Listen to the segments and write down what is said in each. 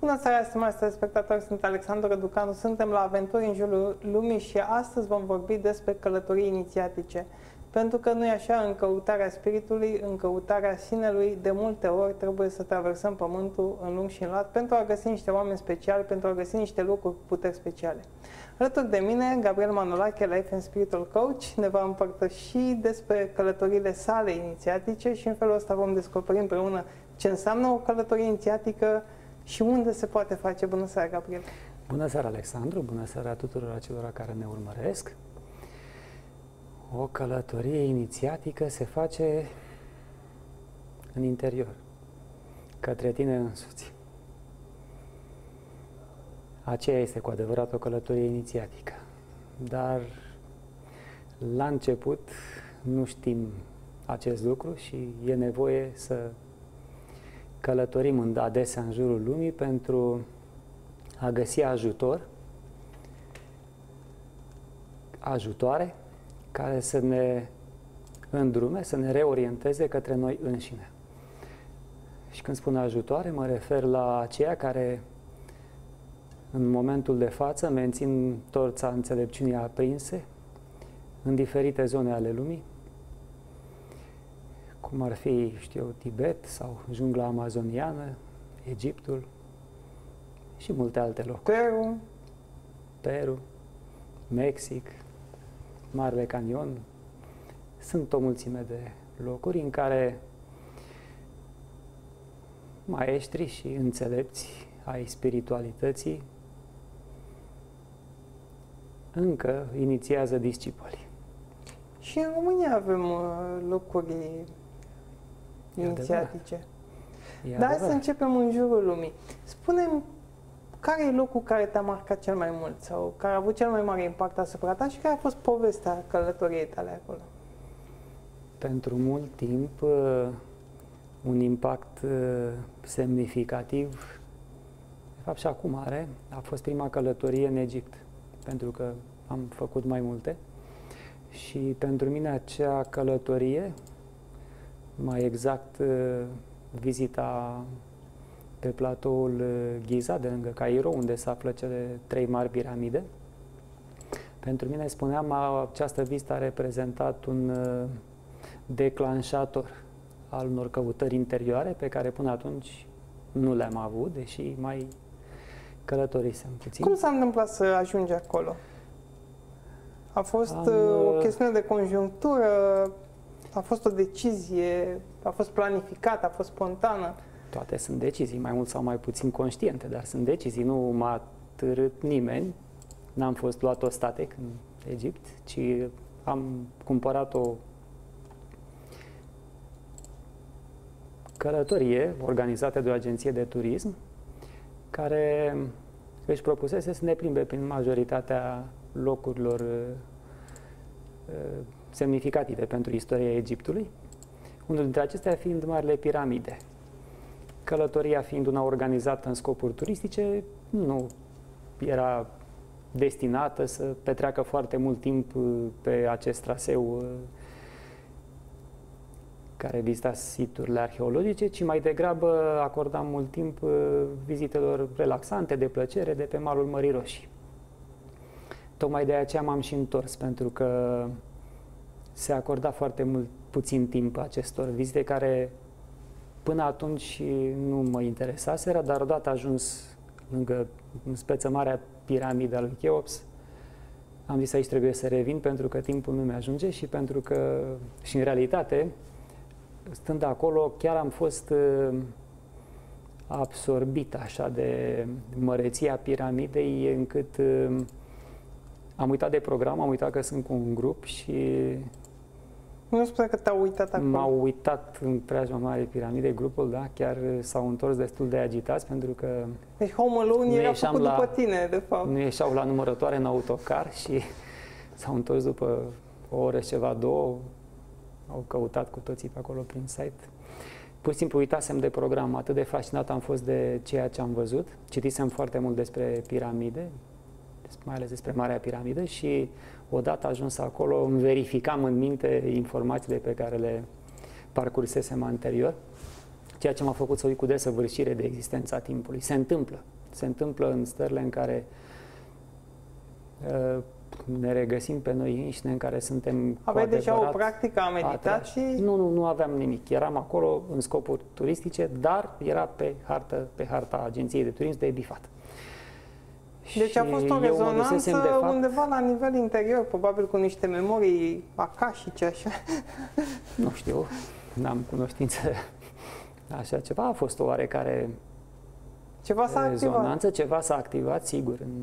Bună seara, stimați telespectatori, sunt Alexandru Răducanu, suntem la Aventuri în jurul lumii și astăzi vom vorbi despre călătorii inițiatice. Pentru că nu e așa, în căutarea spiritului, în căutarea sinelui, de multe ori trebuie să traversăm pământul în lung și în lat pentru a găsi niște oameni speciali, pentru a găsi niște lucruri cu puteri speciale. Alături de mine, Gabriel Manolache, Life and Spiritual Coach, ne va împărtăși despre călătoriile sale inițiatice și în felul ăsta vom descoperi împreună ce înseamnă o călătorie inițiatică și unde se poate face. Bună seara, Gabriel! Bună seara, Alexandru! Bună seara tuturor acelora care ne urmăresc! O călătorie inițiatică se face în interior, către tine însuți. Aceea este cu adevărat o călătorie inițiatică. Dar la început nu știm acest lucru și e nevoie să călătorim adesea în jurul lumii pentru a găsi ajutoare care să ne îndrume, să ne reorienteze către noi înșine. Și când spun ajutoare, mă refer la aceia care în momentul de față mențin torța înțelepciunii aprinse în diferite zone ale lumii, cum ar fi, Tibet sau jungla amazoniană, Egiptul și multe alte locuri. Peru, Mexic, Marele Canion. Sunt o mulțime de locuri în care maestri și înțelepți ai spiritualității încă inițiază discipoli. Și în România avem locuri inițiatice. Dar să începem în jurul lumii. Spune-mi, care e locul care te-a marcat cel mai mult sau care a avut cel mai mare impact asupra ta și care a fost povestea călătoriei tale acolo? Pentru mult timp, un impact semnificativ, de fapt și acum are, a fost prima călătorie în Egipt, pentru că am făcut mai multe. Și pentru mine acea călătorie, mai exact vizita pe platoul Giza, de lângă Cairo, unde se află cele 3 mari piramide. Pentru mine, spuneam, această vizită a reprezentat un declanșator al unor căutări interioare pe care până atunci nu le-am avut, deși mai călătorisem puțin. Cum s-a întâmplat să ajungi acolo? A fost o chestiune de conjunctură? A fost o decizie? A fost planificată? A fost spontană? Toate sunt decizii, mai mult sau mai puțin conștiente, dar sunt decizii. Nu m-a târât nimeni, n-am fost luat ostatec în Egipt, ci am cumpărat o călătorie organizată de o agenție de turism care își propusese să ne plimbe prin majoritatea locurilor semnificative pentru istoria Egiptului, unul dintre acestea fiind Marile Piramide. Călătoria fiind una organizată în scopuri turistice, nu era destinată să petreacă foarte mult timp pe acest traseu care vizita siturile arheologice, ci mai degrabă acordam mult timp vizitelor relaxante, de plăcere, de pe malul Mării Roșii. Tocmai de aceea m-am și întors, pentru că se acorda foarte puțin timp acestor vizite care până atunci nu mă interesaseră, dar odată ajuns lângă în speță Marea Piramidă a lui Cheops, am zis aici trebuie să revin pentru că timpul nu mi-ajunge și pentru că, și în realitate, stând acolo, chiar am fost absorbit așa de măreția piramidei, încât am uitat de program, am uitat că sunt cu un grup și nu spune că te-au uitat acolo. M-au uitat în preajma Marii Piramide, grupul, da, chiar s-au întors destul de agitați, pentru că deci Home Alone era făcut după tine, de fapt. Nu ieșeau la numărătoare în autocar și s-au întors după o oră și ceva, 2, au căutat cu toții pe acolo prin site. Pur și simplu uitasem de program, atât de fascinat am fost de ceea ce am văzut. Citisem foarte mult despre piramide, mai ales despre Marea Piramidă, și odată ajuns acolo îmi verificam în minte informațiile pe care le parcursesem anterior. ceea ce m-a făcut să uit cu desăvârșire de existența timpului. Se întâmplă. Se întâmplă în stările în care ne regăsim pe noi înșine, în care suntem Aveai deja o practică a meditației? Nu aveam nimic. Eram acolo în scopuri turistice, dar era pe harta agenției de turism de bifat. Deci a fost o rezonanță undeva la nivel interior, probabil cu niște memorii akashice, așa. Nu știu, n-am cunoștință așa ceva. A fost o oarecare rezonanță, ceva s-a activat, sigur, în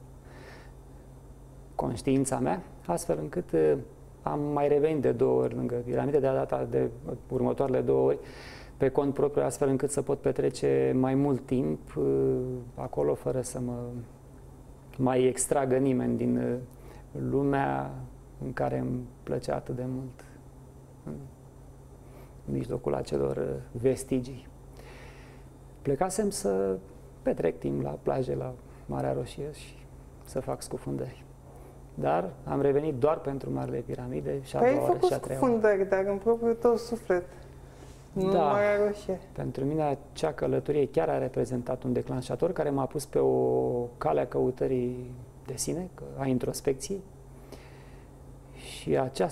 conștiința mea, astfel încât am mai revenit de 2 ori lângă piramide, de data de următoarele 2 ori pe cont propriu, astfel încât să pot petrece mai mult timp acolo, fără să mă mai extragă nimeni din lumea în care îmi plăcea atât de mult, în mijlocul acelor vestigii. Plecasem să petrec timp la plaje, la Marea Roșie și să fac scufundări. Dar am revenit doar pentru Marile Piramide și a doua oră și a treia oră. Ai făcut scufundări, dar în propriul tău suflet, nu da, Marea Roșie. Pentru mine acea călătorie chiar a reprezentat un declanșator care m-a pus pe o cale a căutării de sine, a introspecției. Și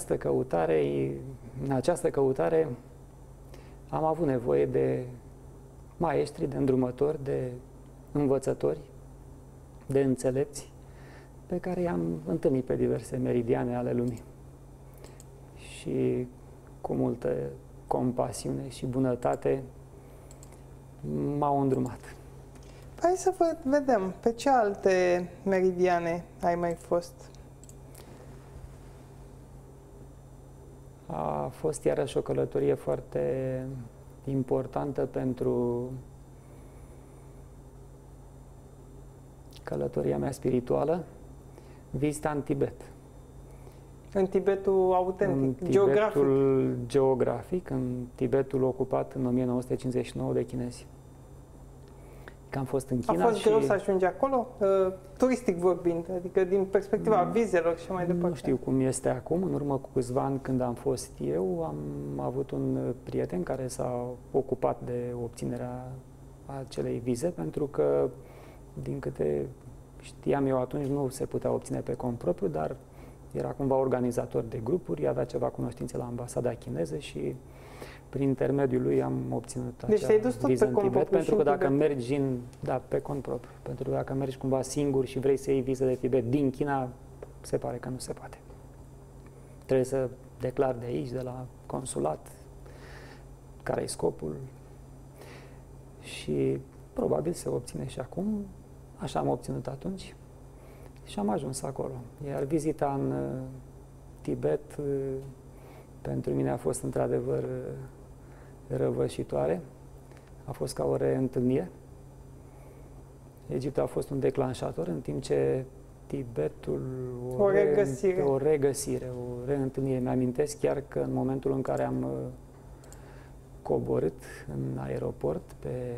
în această căutare am avut nevoie de maestri, de îndrumători, de învățători, de înțelepți, pe care i-am întâlnit pe diverse meridiane ale lumii. Și cu multă compasiune și bunătate m-au îndrumat. Hai să vedem, pe ce alte meridiane ai mai fost? A fost iarăși o călătorie foarte importantă pentru călătoria mea spirituală, vizita în Tibet. În Tibetul autentic, în Tibetul geografic, în Tibetul ocupat în 1959 de chinezi. Că am fost în China. A fost greu să ajungi acolo, turistic vorbind, adică din perspectiva vizelor și mai departe? Nu știu cum este acum. În urmă cu câțiva ani, când am fost eu, am avut un prieten care s-a ocupat de obținerea acelei vize, pentru că, din câte știam eu atunci, nu se putea obține pe cont propriu, dar era cumva organizator de grupuri, avea ceva cunoștințe la ambasada chineză și prin intermediul lui am obținut acea viză în Tibet, pentru că dacă mergi pe cont propriu, pentru că dacă mergi cumva singur și vrei să iei viză de Tibet din China, se pare că nu se poate. Trebuie să declari de aici, de la consulat, care e scopul și probabil se obține și acum, așa am obținut atunci. Și am ajuns acolo. Iar vizita în Tibet pentru mine a fost într-adevăr răvășitoare. A fost ca o reîntâlnire. Egiptul a fost un declanșator, în timp ce Tibetul o regăsire, o reîntâlnire. Mi-amintesc chiar că în momentul în care am coborât în aeroport pe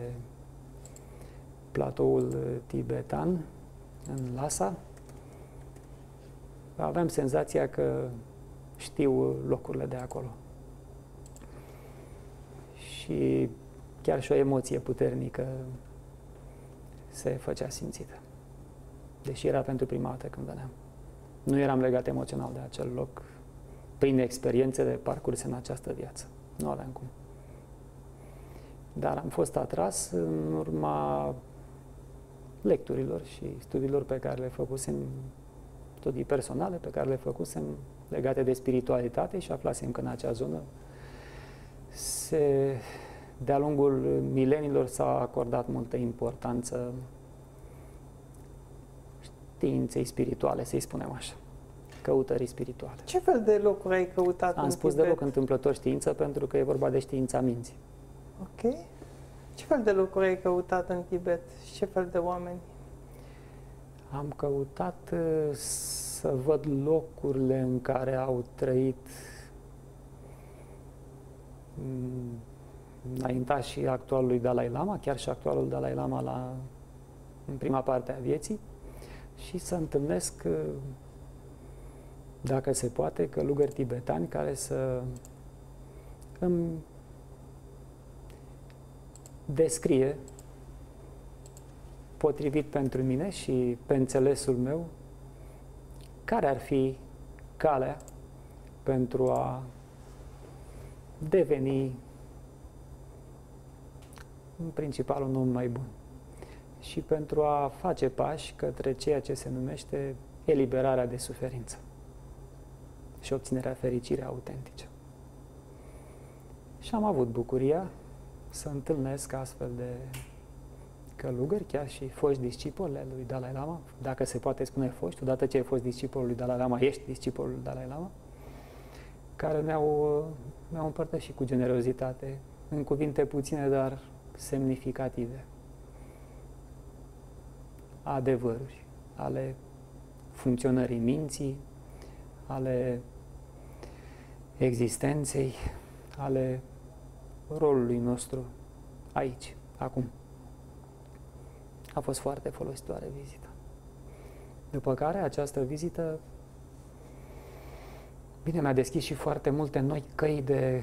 platoul tibetan, în Lhasa, aveam senzația că știu locurile de acolo. Și chiar și o emoție puternică se făcea simțită. Deși era pentru prima dată când veneam. Nu eram legat emoțional de acel loc prin experiențe de parcurs în această viață. Nu aveam cum. Dar am fost atras în urma lecturilor și studiilor pe care le făcusem, studii personale pe care le făcusem legate de spiritualitate și aflasem că în acea zonă de-a lungul milenilor s-a acordat multă importanță științei spirituale, să-i spunem așa, căutării spirituale. Ce fel de locuri ai căutat Am spus Tibet? deloc întâmplător știință, pentru că e vorba de știința minții. Ok. Ce fel de locuri ai căutat în Tibet și ce fel de oameni? Am căutat să văd locurile în care au trăit înaintașii actualului Dalai Lama, chiar și actualul Dalai Lama în prima parte a vieții, și să întâlnesc, dacă se poate, călugări tibetani care să îmi descrie, potrivit pentru mine și pe înțelesul meu, care ar fi calea pentru a deveni în principal un om mai bun și pentru a face pași către ceea ce se numește eliberarea de suferință și obținerea fericirii autentice. Și am avut bucuria să întâlnesc astfel de călugări, chiar și foști discipoli ai lui Dalai Lama, dacă se poate spune foști, odată ce ai fost discipolul lui Dalai Lama, ești discipolul lui Dalai Lama, care mi-au împărtășit cu generozitate, în cuvinte puține, dar semnificative, adevăruri ale funcționării minții, ale existenței, ale rolului nostru aici, acum. A fost foarte folositoare vizita. După care această vizită, bine, mi-a deschis și foarte multe noi căi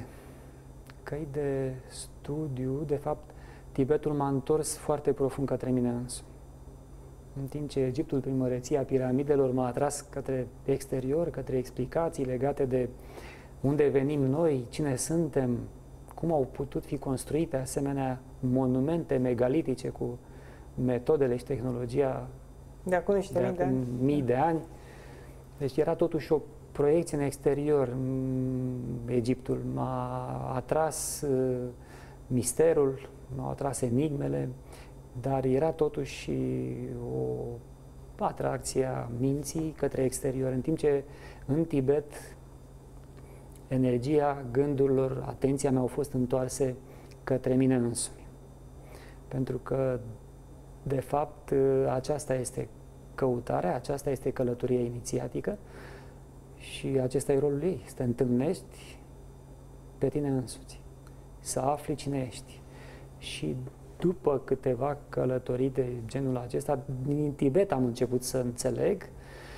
de studiu. De fapt, Tibetul m-a întors foarte profund către mine însumi. În timp ce Egiptul, prin măreția piramidelor, m-a atras către exterior, către explicații legate de unde venim noi, cine suntem, cum au putut fi construite asemenea monumente megalitice cu metodele și tehnologia de acum niște mii de ani. Deci era totuși o proiecție în exterior. Egiptul m-a atras misterul, m-au atras enigmele, dar era totuși o atracție a minții către exterior, în timp ce în Tibet energia gândurilor, atenția mea au fost întoarse către mine însumi. Pentru că, de fapt, aceasta este căutarea, aceasta este călătoria inițiatică și acesta e rolul ei, să te întâlnești pe tine însuți, să afli cine ești. Și după câteva călătorii de genul acesta, din Tibet am început să înțeleg,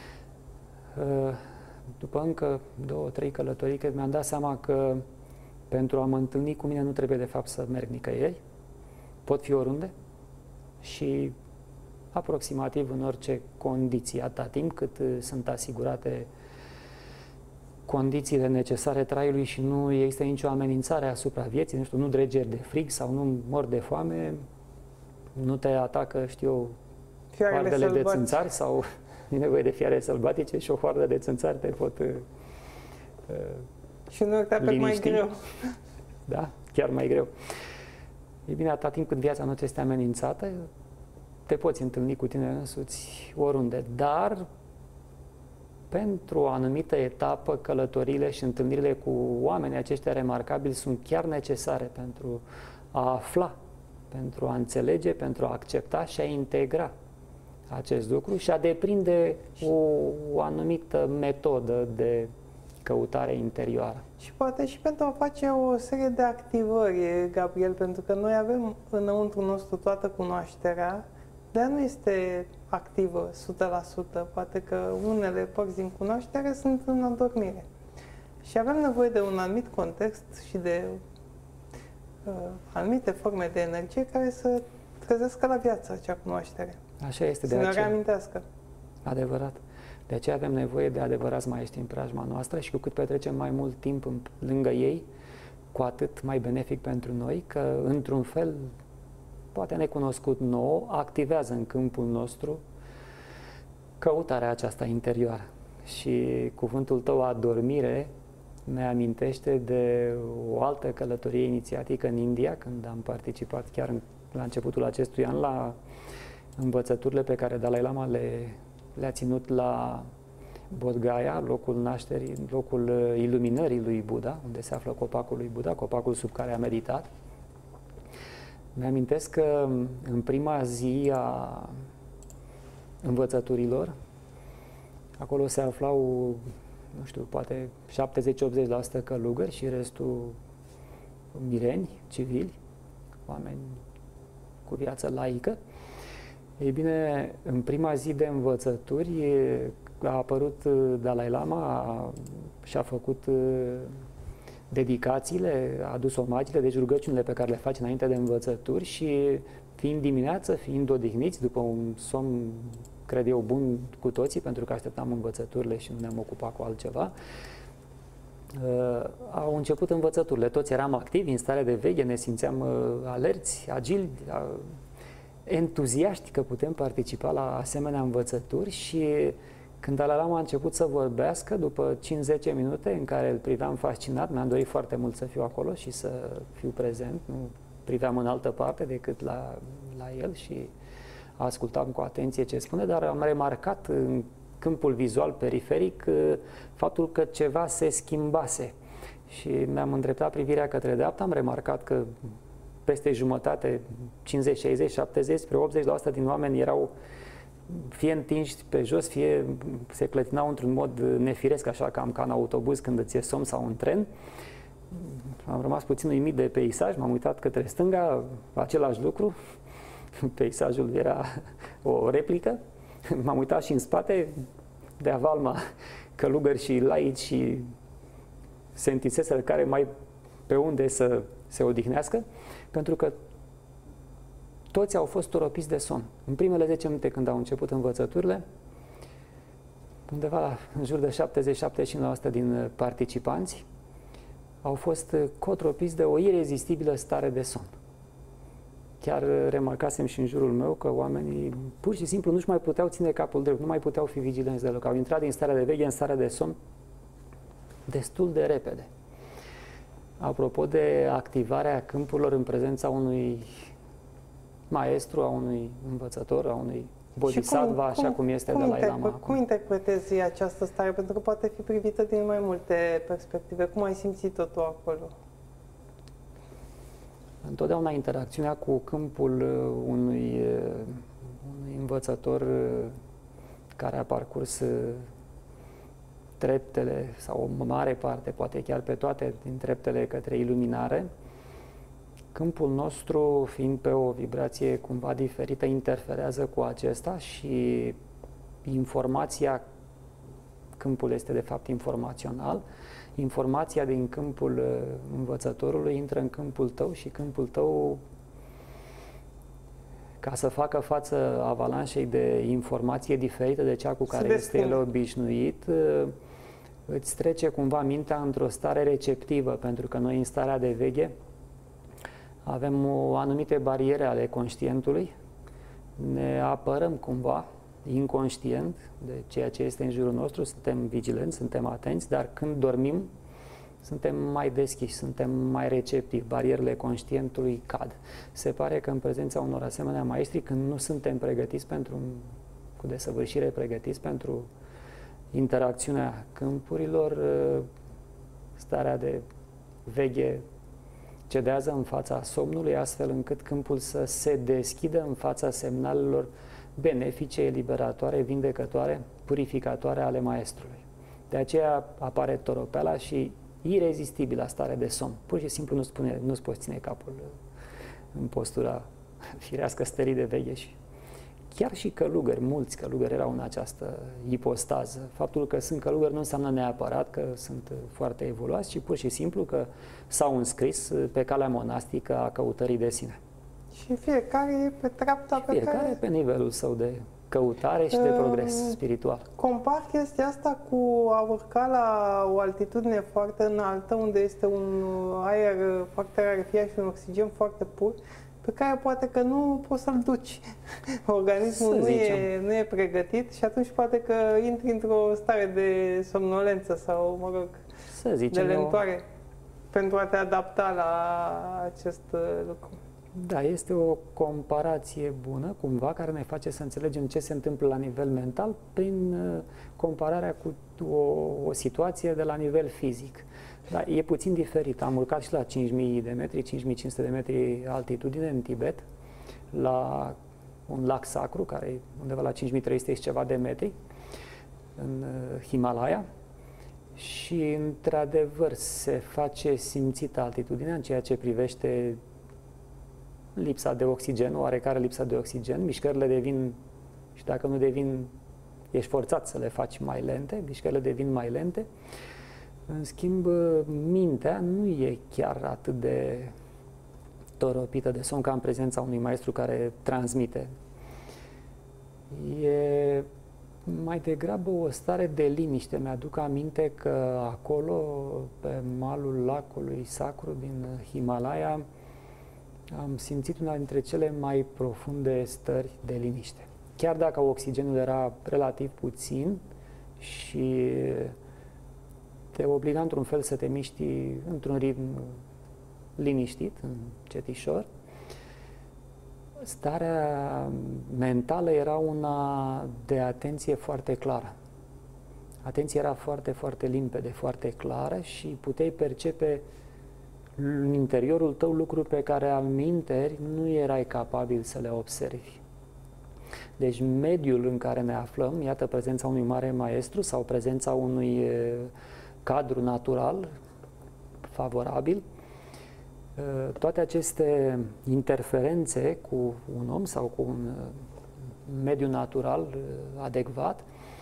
după încă 2-3 călătorii, cred, mi-am dat seama că pentru a mă întâlni cu mine nu trebuie de fapt să merg nicăieri, pot fi oriunde și aproximativ în orice condiții, atâta timp cât sunt asigurate condițiile necesare traiului și nu există nicio amenințare asupra vieții, nu dregeri de frig sau nu mor de foame, nu te atacă, hoardele de țânțari sau e nevoie de fiare sălbatice și o hoardă de țânțari te pot și nu te apec mai greu. Da, chiar mai greu. E bine, atâta timp cât viața nu ți este amenințată, te poți întâlni cu tine însuți oriunde, dar pentru o anumită etapă, călătoriile și întâlnirile cu oamenii aceștia remarcabili sunt chiar necesare pentru a afla, pentru a înțelege, pentru a accepta și a integra acest lucru și a deprinde o anumită metodă de căutare interioară. Și poate și pentru a face o serie de activări, Gabriel, pentru că noi avem înăuntru nostru toată cunoașterea, dar nu este activă 100%. Poate că unele părți din cunoaștere sunt în adormire. Și avem nevoie de un anumit context și de anumite forme de energie care să trezească la viață acea cunoaștere. Așa este, să ne reamintească. Adevărat. De aceea avem nevoie de adevărați maestri în preajma noastră și cu cât petrecem mai mult timp lângă ei, cu atât mai benefic pentru noi, că într-un fel, poate necunoscut nouă, activează în câmpul nostru căutarea aceasta interioară. Și cuvântul tău, adormire, ne amintește de o altă călătorie inițiatică în India, când am participat chiar la începutul acestui an la învățăturile pe care Dalai Lama le-a ținut la Bodh Gaya, locul nașterii, locul iluminării lui Buddha, unde se află copacul lui Buddha, copacul sub care a meditat. Mi-amintesc că în prima zi a învățăturilor, acolo se aflau, nu știu, poate 70-80% călugări și restul mireni, civili, oameni cu viață laică. Ei bine, în prima zi de învățături a apărut Dalai Lama și a făcut dedicațiile, a adus omagiile, deci rugăciunile pe care le faci înainte de învățături și fiind dimineață, fiind odihniți după un somn, cred eu, bun cu toții, pentru că așteptam învățăturile și nu ne-am ocupat cu altceva, au început învățăturile. Toți eram activi, în stare de veche, ne simțeam alerți, agili, entuziaști că putem participa la asemenea învățături și când Dalai a început să vorbească, după 5-10 minute în care îl priveam fascinat, mi-am dorit foarte mult să fiu acolo și să fiu prezent, nu priveam în altă parte decât la el și ascultam cu atenție ce spune, dar am remarcat în câmpul vizual periferic faptul că ceva se schimbase și mi-am îndreptat privirea către dreapta, am remarcat că peste jumătate, 50, 60, 70, spre 80% din oameni erau fie întinși pe jos, fie se clătinau într-un mod nefiresc, așa cam ca în autobuz când îți e somn sau în tren. Am rămas puțin uimit de peisaj, m-am uitat către stânga, același lucru, peisajul era o replică, m-am uitat și în spate, de avalma călugări și laici și sentiseseră care mai pe unde să se odihnească, pentru că toți au fost toropiți de somn. În primele 10 minute când au început învățăturile, undeva în jur de 70-75% din participanți au fost cotropiți de o irezistibilă stare de somn. Chiar remarcasem și în jurul meu că oamenii pur și simplu nu-și mai puteau ține capul drept, nu mai puteau fi vigilenți deloc. Au intrat din starea de veche în starea de somn destul de repede. Apropo de activarea câmpurilor în prezența unui maestru, a unui învățător, a unui bodhisattva, așa cum este Dalai Lama. Cum interpretezi această stare? Pentru că poate fi privită din mai multe perspective. Cum ai simțit-o tu acolo? Întotdeauna interacțiunea cu câmpul unui învățător care a parcurs treptele sau o mare parte, poate chiar pe toate din treptele către iluminare, câmpul nostru, fiind pe o vibrație cumva diferită, interferează cu acesta și informația, câmpul este de fapt informațional, informația din câmpul învățătorului intră în câmpul tău și câmpul tău, ca să facă față avalanșei de informație diferită de cea cu care este el obișnuit, îți trece cumva mintea într-o stare receptivă, pentru că noi în starea de veche avem anumite bariere ale conștientului, ne apărăm cumva inconștient de ceea ce este în jurul nostru, suntem vigilenți, suntem atenți, dar când dormim suntem mai deschiși, suntem mai receptivi, barierele conștientului cad. Se pare că în prezența unor asemenea maestri, când nu suntem pregătiți cu desăvârșire pregătiți pentru interacțiunea câmpurilor, starea de veche cedează în fața somnului, astfel încât câmpul să se deschidă în fața semnalelor benefice, eliberatoare, vindecătoare, purificatoare ale maestrului. De aceea apare toropeala și irezistibila stare de somn. Pur și simplu nu-ți poți ține capul în postura firească stării de veche și chiar și călugări, mulți călugări erau în această ipostază. Faptul că sunt călugări nu înseamnă neapărat că sunt foarte evoluați, ci pur și simplu că s-au înscris pe calea monastică a căutării de sine. Și fiecare e pe treapta pe care... Fiecare pe nivelul său de căutare și de progres spiritual. Compar chestia asta cu a urca la o altitudine foarte înaltă, unde este un aer foarte rarefiat și un oxigen foarte pur, pe care poate că nu poți să-l duci. Organismul nu e pregătit și atunci poate că intri într-o stare de somnolență sau, mă rog, de lentoare pentru a te adapta la acest lucru. Da, este o comparație bună, cumva, care ne face să înțelegem ce se întâmplă la nivel mental prin compararea cu o situație de la nivel fizic. Da, e puțin diferit. Am urcat și la 5.000 de metri, 5.500 de metri altitudine în Tibet, la un lac sacru, care e undeva la 5.300 și ceva de metri, în Himalaya. Și, într-adevăr, se face simțită altitudinea în ceea ce privește lipsa de oxigen, oarecare lipsa de oxigen, mișcările devin, și dacă nu devin, ești forțat să le faci mai lente, mișcările devin mai lente. În schimb, mintea nu e chiar atât de toropită de somn ca în prezența unui maestru care transmite. E mai degrabă o stare de liniște. Mi-aduc aminte că acolo, pe malul lacului sacru din Himalaya, am simțit una dintre cele mai profunde stări de liniște. Chiar dacă oxigenul era relativ puțin și te obliga într-un fel să te miști într-un ritm liniștit, încetișor, starea mentală era una de atenție foarte clară. Atenția era foarte, foarte limpede, foarte clară și puteai percepe în interiorul tău lucruri pe care alminteri nu erai capabil să le observi. Deci mediul în care ne aflăm, iată prezența unui mare maestru sau prezența unui cadru natural favorabil, toate aceste interferențe cu un om sau cu un mediu natural adecvat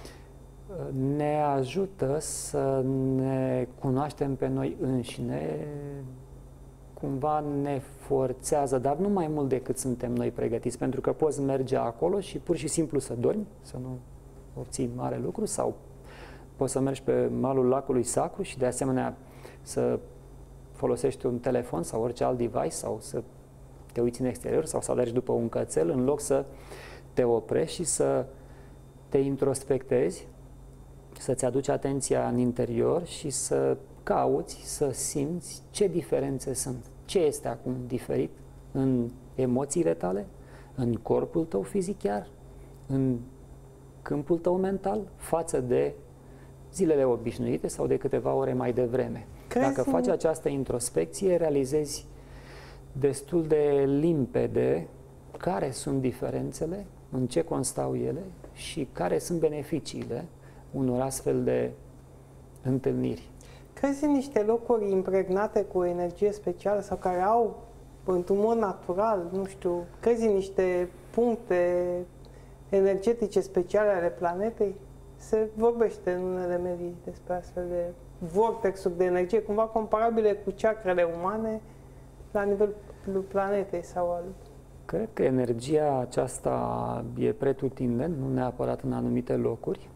ne ajută să ne cunoaștem pe noi înșine, cumva ne forțează, dar nu mai mult decât suntem noi pregătiți, pentru că poți merge acolo și pur și simplu să dormi, să nu obții mare lucru, sau poți să mergi pe malul lacului sacru și de asemenea să folosești un telefon sau orice alt device sau să te uiți în exterior sau să alergi după un cățel în loc să te oprești și să te introspectezi, să-ți aduci atenția în interior și să cauți, să simți ce diferențe sunt, ce este acum diferit în emoțiile tale, în corpul tău fizic chiar, în câmpul tău mental, față de zilele obișnuite sau de câteva ore mai devreme. Dacă faci această introspecție, realizezi destul de limpede care sunt diferențele, în ce constau ele și care sunt beneficiile unor astfel de întâlniri. Crezi în niște locuri impregnate cu o energie specială sau care au, într-un mod natural, nu știu, crezi în niște puncte energetice speciale ale planetei? Se vorbește în unele medii despre astfel de vortexuri de energie, cumva comparabile cu chakrele umane la nivelul planetei sau al... Cred că energia aceasta e pretutindeni, nu neapărat în anumite locuri.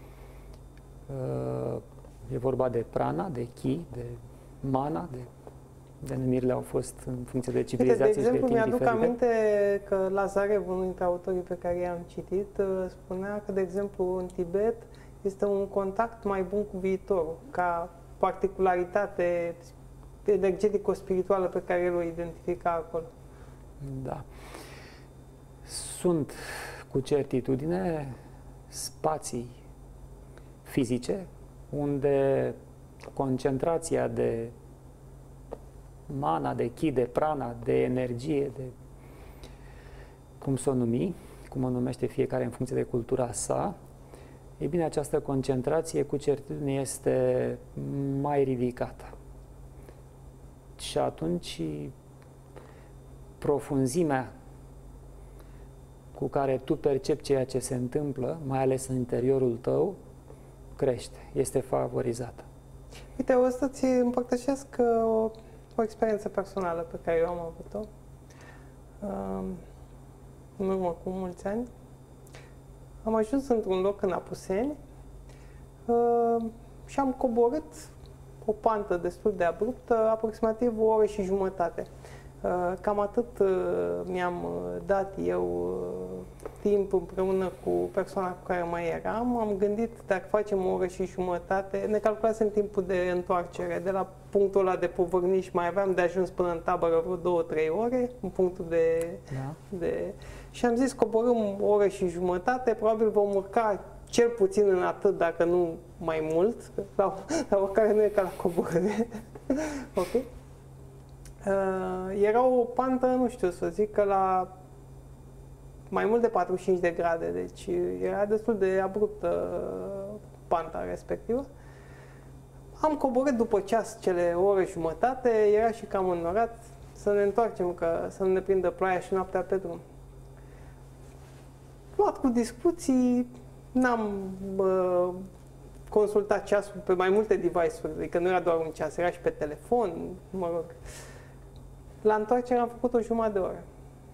E vorba de prana, de chi, de mana, denumirile au fost în funcție de civilizație și de timp diferite. De exemplu, mi-aduc aminte că Lazarev, unul dintre autorii pe care i-am citit, spunea că, de exemplu, în Tibet este un contact mai bun cu viitorul, ca particularitate energetico-spirituală pe care el o identifica acolo. Da. Sunt cu certitudine spații fizice unde concentrația de mana, de chi, de prana, de energie, de cum să o numi, cum o numește fiecare în funcție de cultura sa, e bine, această concentrație cu certitudine este mai ridicată. Și atunci profunzimea cu care tu percepi ceea ce se întâmplă, mai ales în interiorul tău, crește, este favorizată. Uite, o să-ți împărtășesc o experiență personală pe care eu am avut-o în urmă cu mulți ani. Am ajuns într-un loc în Apuseni și am coborât o pantă destul de abruptă, aproximativ o oră și jumătate. Cam atât mi-am dat eu timp împreună cu persoana cu care mai eram. Am gândit, dacă facem o oră și jumătate, ne calculasem timpul de întoarcere. De la punctul ăla de Povărniș mai aveam de ajuns până în tabără vreo 2-3 ore, în punctul de... Și am zis, coborâm o oră și jumătate, probabil vom urca cel puțin în atât, dacă nu mai mult, la oricare nu e ca la coborâre. Ok? Era o pantă, nu știu să zic, că la mai mult de 45 de grade, deci era destul de abruptă panta respectivă. Am coborât după ceas cele o oră jumătate, era și cam înnorat, să ne întoarcem, că să nu ne prindă ploaia și noaptea pe drum. Luat cu discuții, n-am consulta ceasul pe mai multe device-uri, adică nu era doar un ceas, era și pe telefon, mă rog. La întoarcere am făcut o jumătate de oră.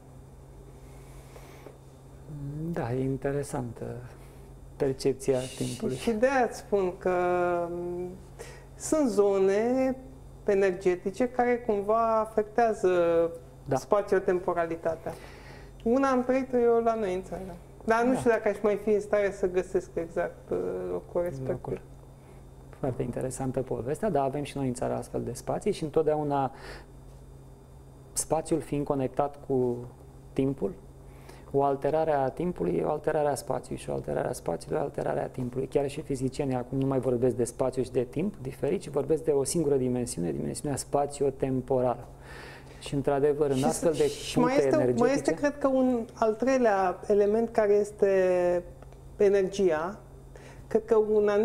Da, e interesantă percepția timpului. Și de aia îți spun că sunt zone energetice care cumva afectează spațio-temporalitatea. Una am trăit eu la noi în țară. Dar nu știu dacă aș mai fi în stare să găsesc exact locul respectiv. Foarte interesantă povestea, dar avem și noi în țară astfel de spații și întotdeauna spațiul fiind conectat cu timpul, o alterare a timpului e o alterare a spațiului și o alterare a spațiului e o alterare a timpului. Chiar și fizicienii acum nu mai vorbesc de spațiu și de timp diferit, ci vorbesc de o singură dimensiune, dimensiunea spațio-temporală. Și într-adevăr, în astfel de puncte energetice... Mai este, cred că, un al treilea element care este energia. Cred că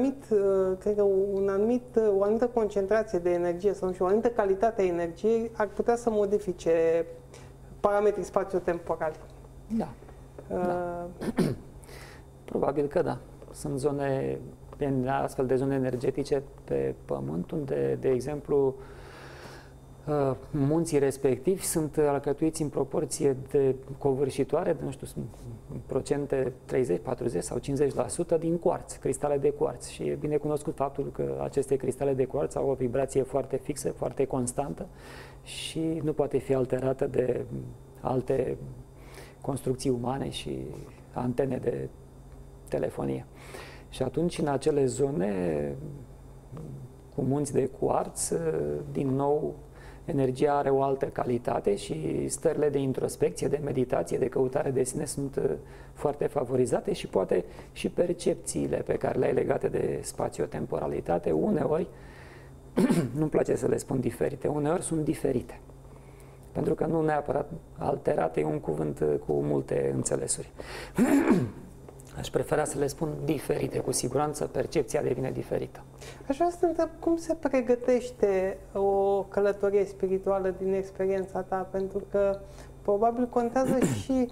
o anumită concentrație de energie sau și o anumită calitate a energiei ar putea să modifice parametrii spațio-temporali. Da. Da. Probabil că da. Sunt zone, astfel de zone energetice pe Pământ, unde, de exemplu, munții respectivi sunt alcătuiți în proporție de covârșitoare, de, nu știu, procente 30, 40 sau 50% din cuarț, cristale de cuarț. Și e bine cunoscut faptul că aceste cristale de cuarț au o vibrație foarte fixă, foarte constantă și nu poate fi alterată de alte construcții umane și antene de telefonie. Și atunci, în acele zone cu munți de cuarț, din nou, energia are o altă calitate și stările de introspecție, de meditație, de căutare de sine sunt foarte favorizate și poate și percepțiile pe care le ai legate de spațio-temporalitate, uneori, nu-mi place să le spun diferite, uneori sunt diferite. Pentru că nu neapărat alterate, e un cuvânt cu multe înțelesuri. Aș prefera să le spun diferite, cu siguranță percepția devine diferită. Aș vrea să te întreb cum se pregătește o călătorie spirituală din experiența ta, pentru că probabil contează și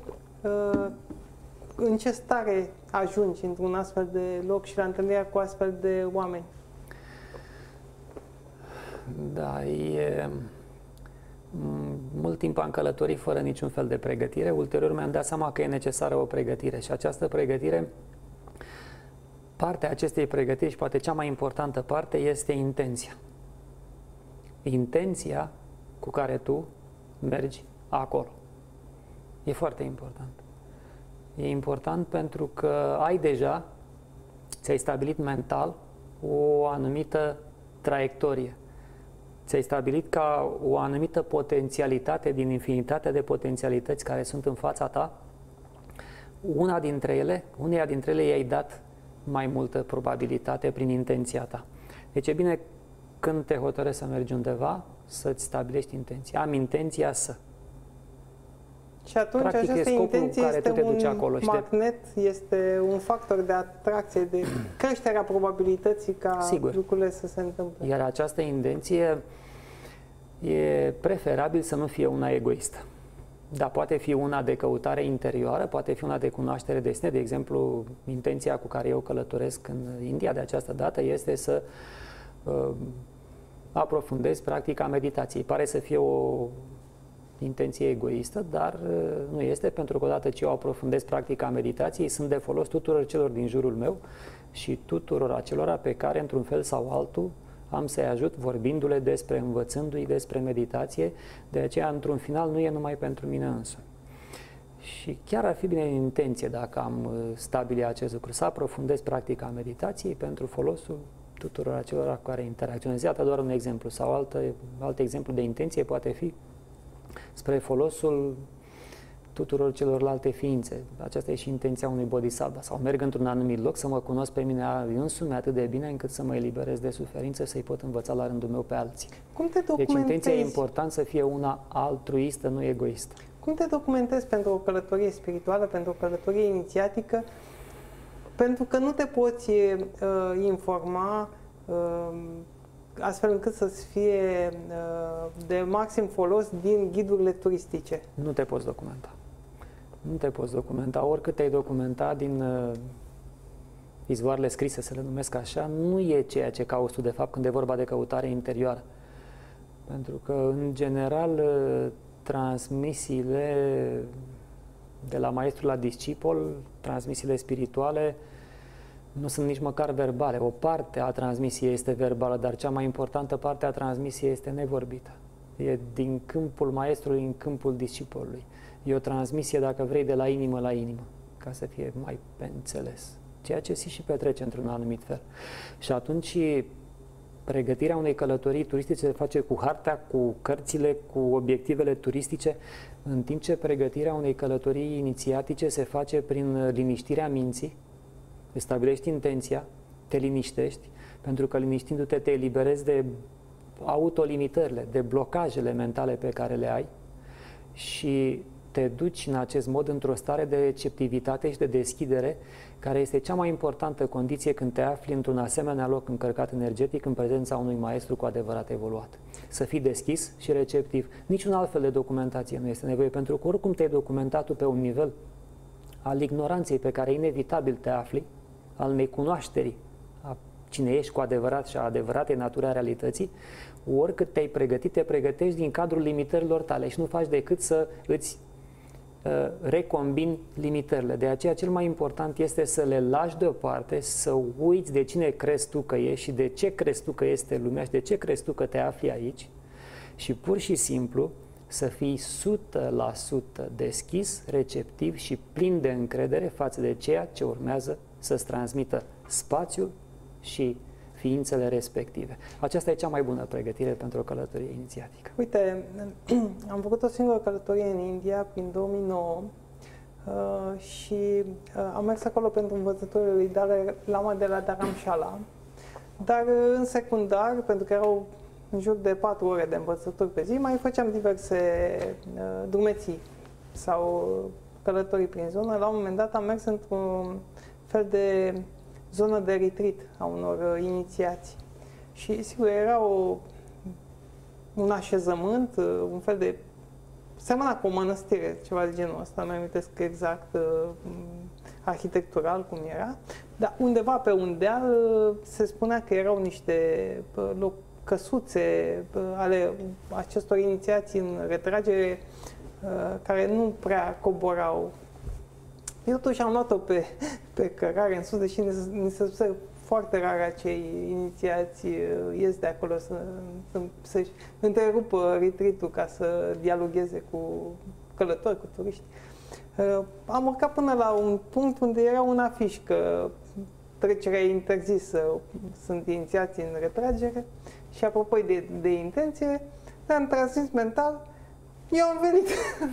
în ce stare ajungi într-un astfel de loc și la întâlnirea cu astfel de oameni. Da, mult timp am călătorit fără niciun fel de pregătire. Ulterior mi-am dat seama că e necesară o pregătire și această pregătire, partea acestei pregătiri și poate cea mai importantă parte este intenția. Intenția cu care tu mergi acolo. E foarte important. E important pentru că ai deja, ți-ai stabilit mental o anumită traiectorie. Ți-ai stabilit ca o anumită potențialitate din infinitatea de potențialități care sunt în fața ta. Uneia dintre ele i-ai dat mai multă probabilitate prin intenția ta. Deci e bine când te hotărăști să mergi undeva, să-ți stabilești intenția. Am intenția să. Și atunci practic, această intenție este un magnet, este un factor de atracție, de creșterea probabilității ca lucrurile să se întâmple. Iar această intenție e preferabil să nu fie una egoistă. Dar poate fi una de căutare interioară, poate fi una de cunoaștere de sine. De exemplu, intenția cu care eu călătoresc în India de această dată este să aprofundez practica meditației. Pare să fie o intenție egoistă, dar nu este, pentru că odată ce eu aprofundez practica meditației, sunt de folos tuturor celor din jurul meu și tuturor acelora pe care, într-un fel sau altul, am să-i ajut vorbindu-le despre, învățându-i despre meditație, de aceea, într-un final, nu e numai pentru mine însumi. Și chiar ar fi bine în intenție, dacă am stabilit acest lucru, să aprofundez practica meditației pentru folosul tuturor acelora cu care interacționez. Iată doar un exemplu, sau alt exemplu de intenție poate fi spre folosul tuturor celorlalte ființe. Aceasta e și intenția unui bodhisattva. Sau merg într-un anumit loc să mă cunosc pe mine însume atât de bine încât să mă eliberez de suferință, să-i pot învăța la rândul meu pe alții. Cum te documentezi? Deci intenția e important să fie una altruistă, nu egoistă. Cum te documentezi pentru o călătorie spirituală, pentru o călătorie inițiatică? Pentru că nu te poți informa astfel încât să-ți fie de maxim folos din ghidurile turistice. Nu te poți documenta. Nu te poți documenta. Oricât te-ai documenta din izvoarele scrise, să le numesc așa, nu e ceea ce cauți tu, de fapt, când e vorba de căutare interioară. Pentru că, în general, transmisiile de la maestru la discipol, transmisiile spirituale, nu sunt nici măcar verbale. O parte a transmisiei este verbală, dar cea mai importantă parte a transmisiei este nevorbită. E din câmpul maestrului în câmpul discipolului. E o transmisie, dacă vrei, de la inimă la inimă, ca să fie mai pe înțeles. Ceea ce se și petrece într-un anumit fel. Și atunci pregătirea unei călătorii turistice se face cu harta, cu cărțile, cu obiectivele turistice, în timp ce pregătirea unei călătorii inițiatice se face prin liniștirea minții, îți stabilești intenția, te liniștești, pentru că liniștindu-te te eliberezi de autolimitările, de blocajele mentale pe care le ai și te duci în acest mod într-o stare de receptivitate și de deschidere, care este cea mai importantă condiție când te afli într-un asemenea loc încărcat energetic în prezența unui maestru cu adevărat evoluat. Să fii deschis și receptiv. Niciun alt fel de documentație nu este nevoie, pentru că oricum te-ai documentat tu pe un nivel al ignoranței pe care inevitabil te afli, al necunoașterii a cine ești cu adevărat și a adevăratei natura realității, oricât te-ai pregătit, te pregătești din cadrul limitărilor tale și nu faci decât să îți recombini limitările. De aceea cel mai important este să le lași deoparte, să uiți de cine crezi tu că ești și de ce crezi tu că este lumea și de ce crezi tu că te afli aici și pur și simplu să fii 100% deschis, receptiv și plin de încredere față de ceea ce urmează să-ți transmită spațiul și ființele respective. Aceasta e cea mai bună pregătire pentru o călătorie inițiatică. Uite, am făcut o singură călătorie în India prin 2009 și am mers acolo pentru învățătorii lui Dalai Lama de la Dharamshala, dar în secundar, pentru că erau în jur de 4 ore de învățături pe zi, mai făceam diverse drumeții sau călătorii prin zonă. La un moment dat am mers într-un fel de zonă de retreat a unor inițiați. Și, sigur, era un așezământ, un fel de... semăna cu o mănăstire, ceva de genul ăsta, nu amintesc exact arhitectural cum era, dar undeva pe un deal se spunea că erau niște căsuțe ale acestor inițiații în retragere care nu prea coborau. Eu totuși am luat-o pe cărare în sus, deși ni se spune foarte rar acei inițiați ies de acolo să-și întrerupă retreat-ul ca să dialogueze cu călători, cu turiști. Am urcat până la un punct unde era un afiș că trecerea e interzisă, sunt inițiați în retragere și apropo de intenție, am transmis mental, eu am venit.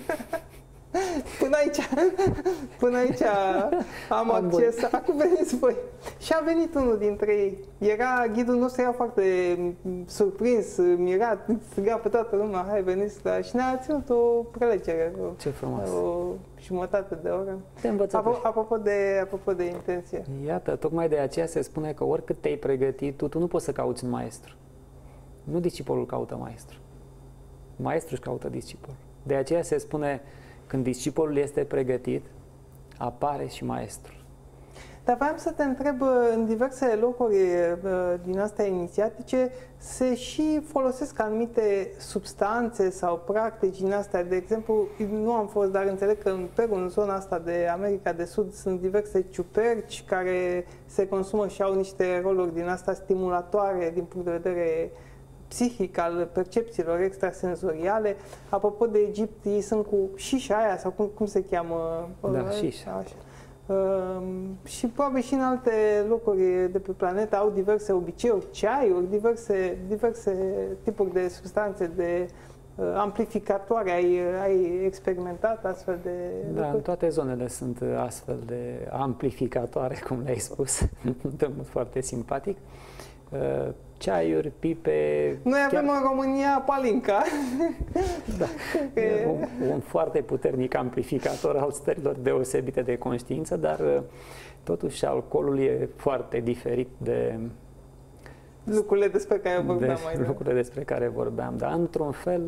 Până aici am acces, acum veniți voi. Și a venit unul dintre ei. Era ghidul nostru, era foarte surprins, mirat, striga pe toată lumea, hai veniți la... Și ne-a ținut o prelegere. Ce frumos. O jumătate de oră. Apropo de intenție. Iată, tocmai de aceea se spune că oricât te-ai pregătit, tu nu poți să cauți un maestru. Nu discipolul caută maestru. Maestru își caută discipol. De aceea se spune, când discipolul este pregătit, apare și maestru. Dar vreau să te întreb, în diverse locuri din astea inițiatice se și folosesc anumite substanțe sau practici din astea. De exemplu, nu am fost, dar înțeleg că în Peru, în zona asta de America de Sud, sunt diverse ciuperci care se consumă și au niște roluri din astea stimulatoare din punct de vedere psihic, al percepțiilor extrasenzoriale. Apropo de Egipt, ei sunt cu șișa aia, sau cum se cheamă? Da, șișa. Așa. Și probabil și în alte locuri de pe planetă au diverse obiceiuri, ceaiuri, diverse tipuri de substanțe, de amplificatoare. Ai experimentat astfel de lucruri? Da, în toate zonele sunt astfel de amplificatoare, cum le-ai spus, într-un mod foarte simpatic. Ceaiuri, pipe... Noi avem în România palinca. Da, e un foarte puternic amplificator al stărilor deosebite de conștiință, dar totuși alcoolul e foarte diferit de lucrurile despre care vorbeam lucrurile despre care vorbeam, dar într-un fel,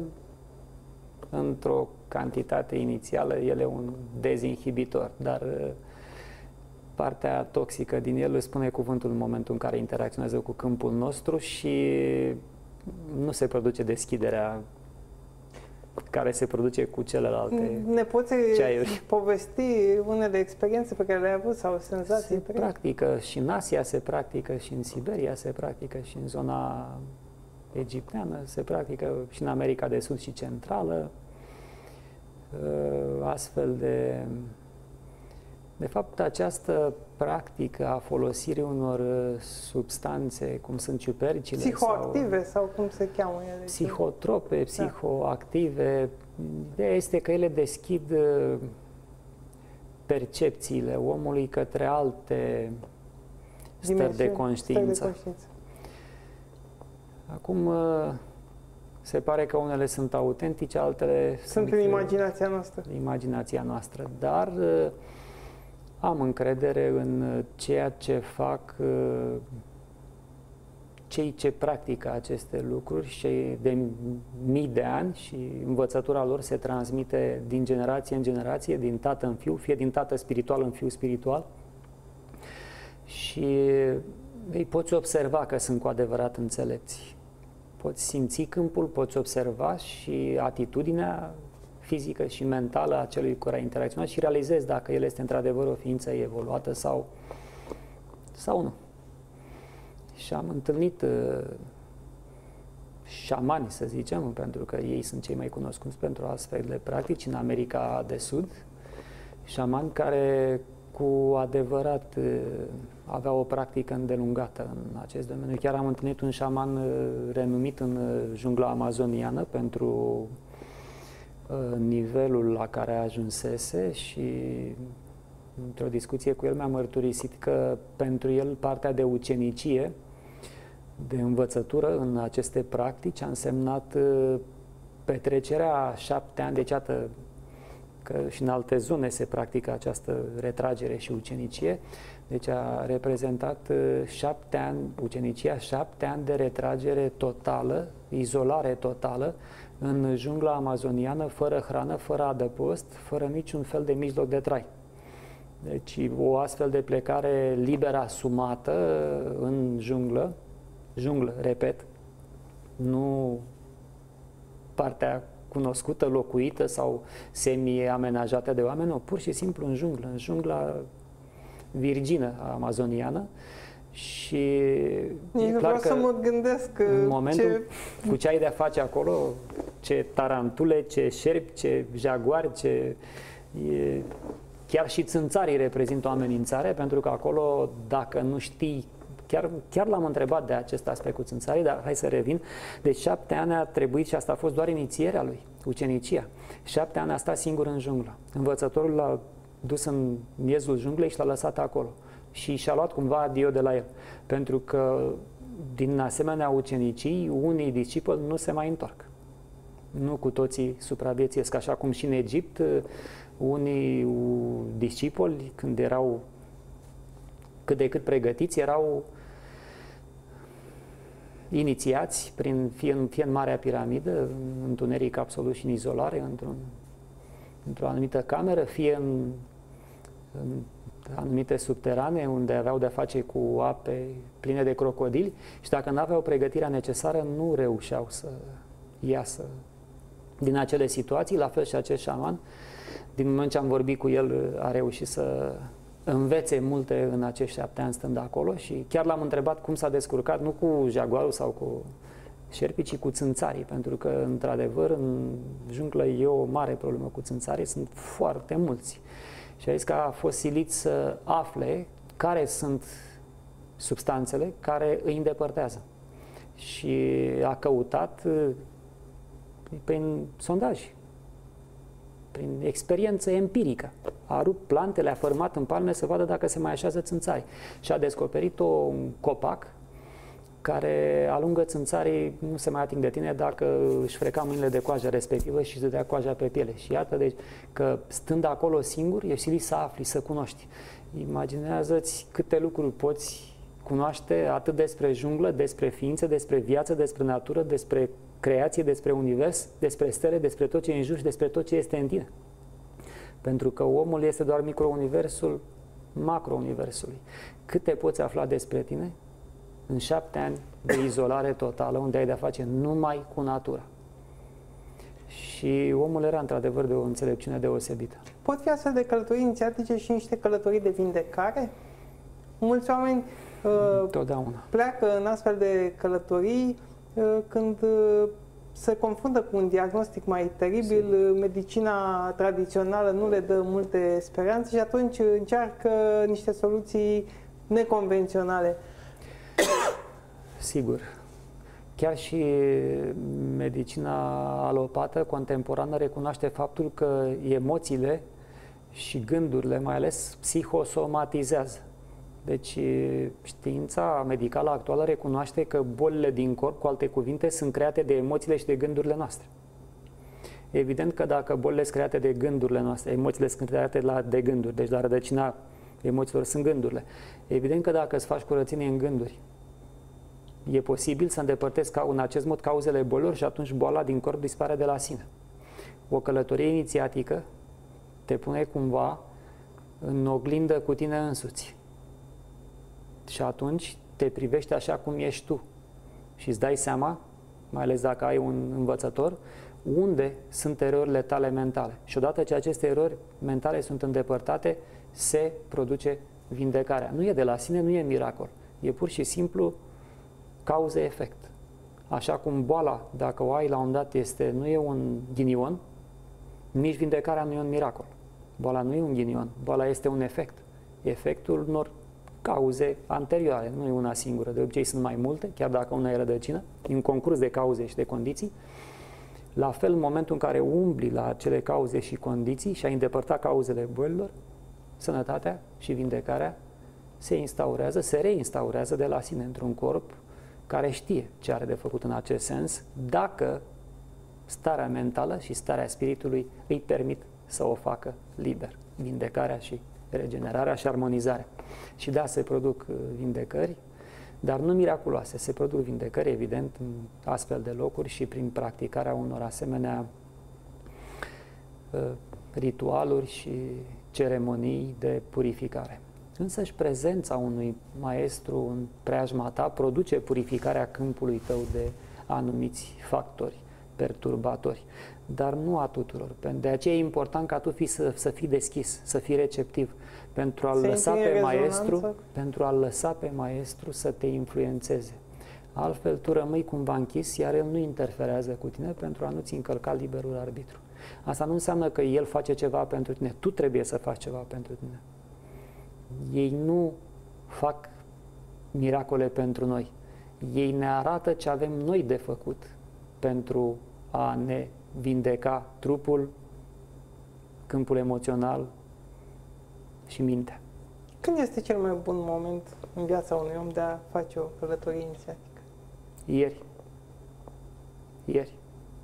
într-o cantitate inițială, el e un dezinhibitor, dar partea toxică din el își spune cuvântul în momentul în care interacționează cu câmpul nostru și nu se produce deschiderea care se produce cu celelalte. Ne poți ceaiuri. povesti unele experiențe pe care le-ai avut sau senzații? Se practică și în Asia, se practică și în Siberia, se practică și în zona egipteană, se practică și în America de Sud și Centrală. Astfel de fapt, această practică a folosirii unor substanțe, cum sunt ciupercile psihoactive sau cum se cheamă ele? Psihotrope, psihoactive. Ideea este că ele deschid percepțiile omului către alte stări de conștiință. Acum, se pare că unele sunt autentice, altele sunt în imaginația noastră. Imaginația noastră, dar am încredere în ceea ce fac cei ce practică aceste lucruri și de mii de ani și învățătura lor se transmite din generație în generație, din tată în fiu, fie din tată spiritual în fiu spiritual. Și îi poți observa că sunt cu adevărat înțelepți. Poți simți câmpul, poți observa și atitudinea fizică și mentală a celui cu care ai interacționat și realizezi dacă el este într-adevăr o ființă evoluată sau nu. Și am întâlnit șamani, să zicem, pentru că ei sunt cei mai cunoscuți pentru astfel de practici în America de Sud, șamani care cu adevărat avea o practică îndelungată în acest domeniu. Chiar am întâlnit un șaman renumit în jungla amazoniană pentru nivelul la care ajunsese și într-o discuție cu el mi-a mărturisit că pentru el partea de ucenicie, de învățătură în aceste practici a însemnat petrecerea 7 ani, deci iată că și în alte zone se practică această retragere și ucenicie, deci a reprezentat 7 ani, ucenicia, 7 ani de retragere totală, izolare totală, în jungla amazoniană, fără hrană, fără adăpost, fără niciun fel de mijloc de trai. Deci o astfel de plecare liberă, asumată în junglă, repet, nu partea cunoscută, locuită sau semi-amenajată de oameni, nu, pur și simplu în jungla virgină amazoniană. Și nici nu vreau să mă gândesc în momentul cu ce ai de-a face acolo, ce tarantule, ce șerpi, ce jaguari, chiar și țânțarii reprezintă o amenințare, pentru că acolo, dacă nu știi, chiar l-am întrebat de acest aspect cu țânțarii, dar hai să revin. Deci 7 ani a trebuit, și asta a fost doar inițierea lui, ucenicia. 7 ani a stat singur în junglă. Învățătorul l-a dus în miezul junglei și l-a lăsat acolo. Și și-a luat cumva adio de la el. Pentru că din asemenea ucenicii, unii discipoli nu se mai întorc. Nu cu toții supraviețuiesc, așa cum și în Egipt, unii discipoli, când erau cât de cât pregătiți, erau inițiați, fie în Marea Piramidă, în întuneric absolut și în izolare, într-o anumită cameră, fie în anumite subterane, unde aveau de-a face cu ape pline de crocodili și dacă nu aveau pregătirea necesară, nu reușeau să iasă din acele situații. La fel și acest șaman, din moment ce am vorbit cu el, a reușit să învețe multe în acești 7 ani stând acolo și chiar l-am întrebat cum s-a descurcat, nu cu jaguarul sau cu șerpii, ci cu țânțarii, pentru că, într-adevăr, în junglă e o mare problemă cu țânțarii, sunt foarte mulți. Și a zis că a fost silit să afle care sunt substanțele care îi îndepărtează. Și a căutat prin sondaj, prin experiență empirică. A rupt plantele, a fărmat în palme să vadă dacă se mai așează țânțari. Și a descoperit un copac care alungă țânțarii, nu se mai ating de tine dacă își freca mâinile de coaja respectivă și își dădea coaja pe piele. Și iată, deci, că stând acolo singur, ești silit să afli, să cunoști. Imaginează-ți câte lucruri poți cunoaște atât despre junglă, despre ființe, despre viață, despre natură, despre creație, despre univers, despre stele, despre tot ce e în jur și despre tot ce este în tine. Pentru că omul este doar microuniversul macro-universului. Câte poți afla despre tine în 7 ani de izolare totală, unde ai de-a face numai cu natura. Și omul era într-adevăr de o înțelepciune deosebită. Pot fi astfel de călătorii inițiatice și niște călătorii de vindecare? Mulți oameni Totdeauna. pleacă în astfel de călătorii când se confruntă cu un diagnostic mai teribil, medicina tradițională nu le dă multe speranțe și atunci încearcă niște soluții neconvenționale. Sigur. Chiar și medicina alopată contemporană recunoaște faptul că emoțiile și gândurile, mai ales, psihosomatizează. Deci știința medicală actuală recunoaște că bolile din corp, cu alte cuvinte, sunt create de emoțiile și de gândurile noastre. Evident că dacă bolile sunt create de gândurile noastre, emoțiile sunt create de gânduri, deci la rădăcina emoțiilor sunt gândurile. Evident că dacă îți faci curățenie în gânduri, e posibil să îndepărtezi în acest mod cauzele bolilor și atunci boala din corp dispare de la sine. O călătorie inițiatică te pune cumva în oglindă cu tine însuți. Și atunci te privești așa cum ești tu și îți dai seama, mai ales dacă ai un învățător, unde sunt erorile tale mentale. Și odată ce aceste erori mentale sunt îndepărtate, se produce vindecarea. Nu e de la sine, nu e miracol. E pur și simplu cauză-efect. Așa cum boala, dacă o ai la un dat, nu e un ghinion, nici vindecarea nu e un miracol. Boala nu e un ghinion, boala este un efect. Efectul unor cauze anterioare, nu e una singură. De obicei sunt mai multe, chiar dacă una e rădăcină, un concurs de cauze și de condiții. La fel, în momentul în care umbli la acele cauze și condiții și ai îndepărtat cauzele bolilor, sănătatea și vindecarea se instaurează, se reinstaurează de la sine într-un corp care știe ce are de făcut în acest sens, dacă starea mentală și starea spiritului îi permit să o facă liber. Vindecarea și regenerarea și armonizarea. Și da, se produc vindecări, dar nu miraculoase. Se produc vindecări, evident, în astfel de locuri și prin practicarea unor asemenea ritualuri și ceremonii de purificare. Însăși prezența unui maestru în preajma ta produce purificarea câmpului tău de anumiți factori perturbatori, dar nu a tuturor. De aceea e important ca tu să fii deschis, să fii receptiv, pentru a-l lăsa pe maestru să te influențeze. Altfel tu rămâi cumva închis, iar el nu interferează cu tine pentru a nu-ți încălca liberul arbitru. Asta nu înseamnă că el face ceva pentru tine, tu trebuie să faci ceva pentru tine. Ei nu fac miracole pentru noi. Ei ne arată ce avem noi de făcut pentru a ne vindeca trupul, câmpul emoțional și mintea. Când este cel mai bun moment în viața unui om de a face o călătorie inițiatică? Ieri. Ieri.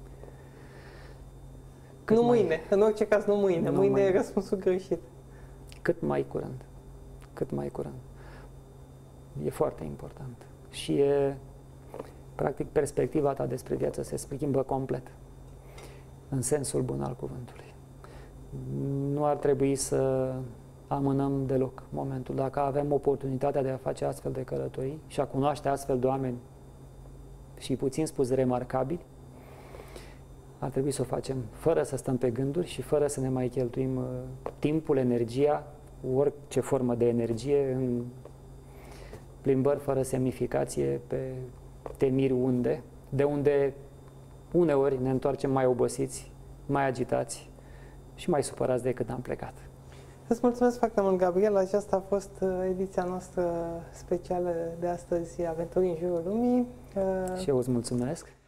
Nu mâine. În orice caz nu mâine. Mâine e răspunsul greșit. Cât mai curând. Cât mai curând. E foarte important. Și practic, perspectiva ta despre viață se schimbă complet. În sensul bun al cuvântului. Nu ar trebui să amânăm deloc momentul. Dacă avem oportunitatea de a face astfel de călătorii și a cunoaște astfel de oameni și puțin spus remarcabili, ar trebui să o facem fără să stăm pe gânduri și fără să ne mai cheltuim timpul, energia, orice formă de energie în plimbări fără semnificație pe temiri de unde uneori ne întoarcem mai obosiți, mai agitați și mai supărați decât am plecat. Îți mulțumesc foarte mult, Gabriel. Aceasta a fost ediția noastră specială de astăzi, Aventurii în jurul lumii. Și eu îți mulțumesc.